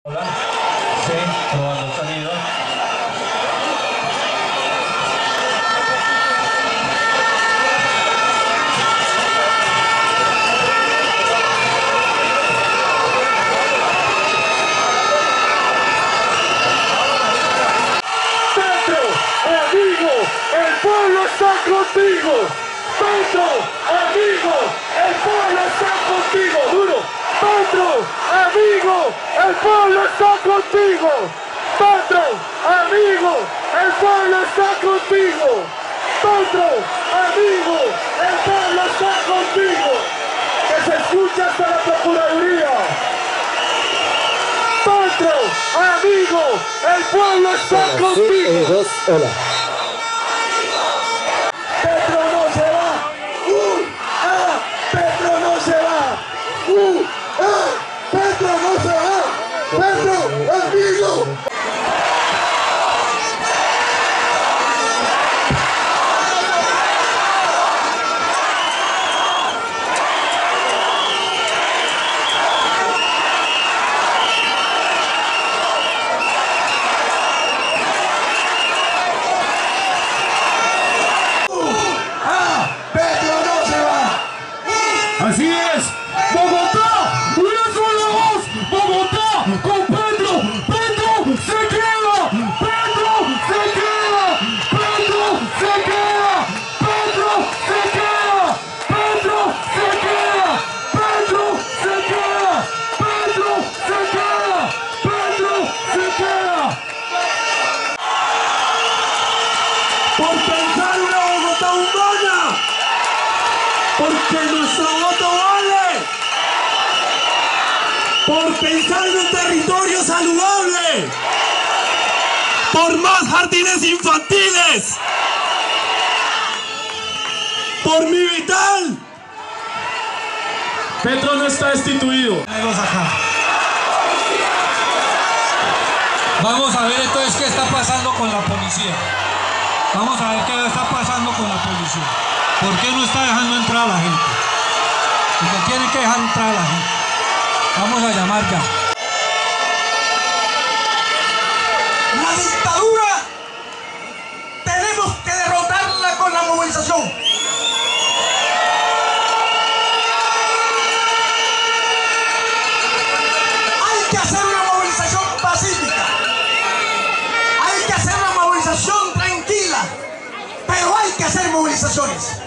Hola. Sí, probando sonido. Petro, amigo, el pueblo está contigo. Petro, amigo, el pueblo está contigo. Duro. Petro, amigo, el pueblo está contigo. Petro, amigo, el pueblo está contigo. Petro, amigo, el pueblo está contigo. Que se escuche hasta la Procuraduría. Petro, amigo, el pueblo está contigo. Hola. Petro no se va. Petro no se va. Petro no se va. Petro, amigo. Así es, Bogotá, una sola voz, Bogotá, con Petro, Petro se queda, Petro se queda, Petro se queda, Petro se queda, Petro se queda, Petro se queda, Petro se queda, Petro se queda. Por pensar una Bogotá humana. Porque nuestro voto vale. Por pensar en un territorio saludable. Por más jardines infantiles. Por mi vital. Petro no está destituido. Vamos a ver entonces qué está pasando con la policía. Vamos a ver qué está pasando con la policía. ¿Por qué no está dejando entrar a la gente? Porque tienen que dejar entrar a la gente. Vamos a llamar ya. La dictadura tenemos que derrotarla con la movilización. Hay que hacer una movilización pacífica. Hay que hacer una movilización tranquila. Pero hay que hacer movilizaciones.